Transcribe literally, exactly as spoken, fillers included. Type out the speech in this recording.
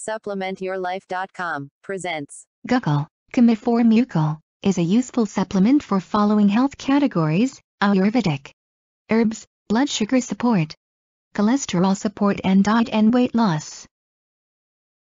supplement your life dot com presents Guggul Commiphora Mukul is a useful supplement for following health categories: Ayurvedic, herbs, blood sugar support, cholesterol support, and diet and weight loss.